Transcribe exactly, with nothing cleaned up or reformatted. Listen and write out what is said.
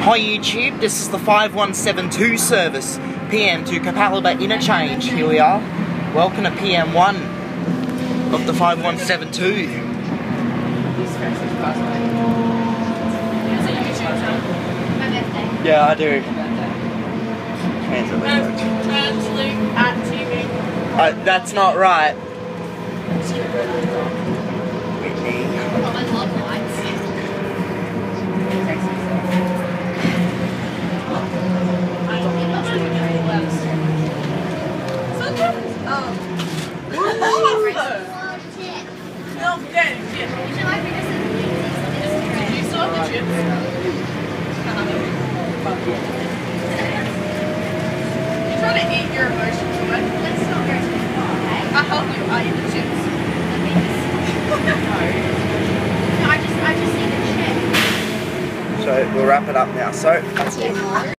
Hi YouTube, this is the five one seven two service, P M to Capalaba Interchange. Here we are. Welcome to P M one of the five one seven two. Yeah, I do. Transdev at T V. Uh, that's not right. I love lights. You're trying to eat your emotions away. Let's not go too far, okay? I'll help you. I'll eat the chips. No, I just, I just need a chip. So we'll wrap it up now. So that's it.